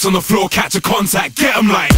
wax on the floor, catch a contact, get 'em like.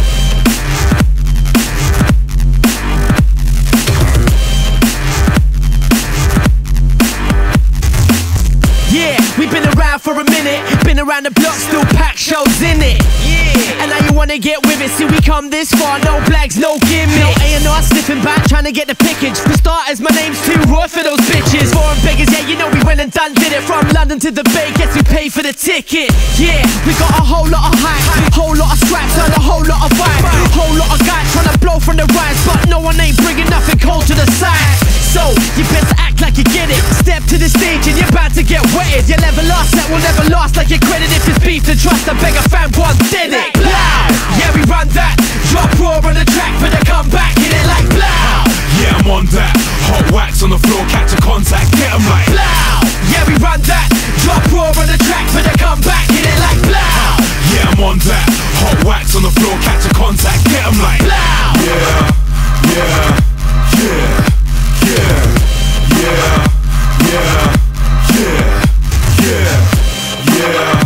Yeah, we've been around for a minute, been around the block, still pack shows in it. Yeah, and now you wanna get with it. See, we come this far, no blags, no gimmick. No A&R sniffing back, trying to get the pickage. For starters, my name's too raw for those bitches. Foreign beggars, yeah, you know we went and done did it. From London to the Bay, guess we paid for the ticket. Yeah, we got a whole lot of hype, whole lot of scraps, and a whole lot of vibe. Whole lot of guys trying to blow from the rise, but no one ain't bringing nothing cold to the side. So, you best act like you get it. Step to the stage and you're about to get wetted. You'll never last, that will never last like your credit. If it's beef to trust, I beg a fan once did it. Blow! Yeah, we run that. Drop raw on the track for the comeback. Hit it like blow! Yeah, I'm on that. Hot wax on the floor, catch a contact, get 'em like. Blow! Yeah, we run that. Drop raw on the track for the comeback. Hit it like blow! Yeah, I'm on that. Hot wax on the floor, catch a contact, get 'em like. Blow! Yeah, yeah, yeah. Yeah, yeah, yeah, yeah, yeah, yeah,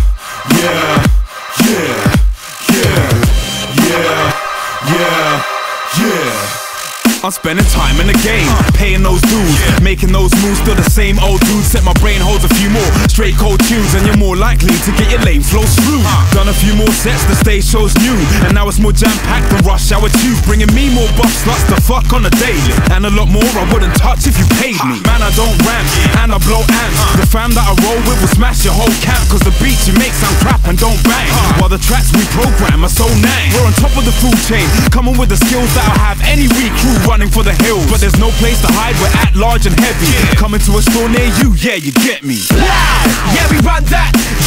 yeah, yeah, yeah. I'm spending time in the game, paying those dues, making those moves, still the same old dude. Set my brain holds a few more straight cold tunes, and you're more likely to get your lane flow through. Done a few more sets, the stage show's new, and now it's more jam-packed than Rush Hour 2, bringing me more buff sluts to fuck on a daily, and a lot more I wouldn't touch if you paid me. Man, I don't rant, and I blow amps. The fam that I roll with will smash your whole camp, cause the beats you make sound crap and don't bang, while the tracks we program are so nang. We're on top of the food chain, coming with the skills that I have any weak crew running for the hills, but there's no place to hide, we're at large and heavy. Coming to a store near you, yeah, you get me. Loud! Yeah, we run that.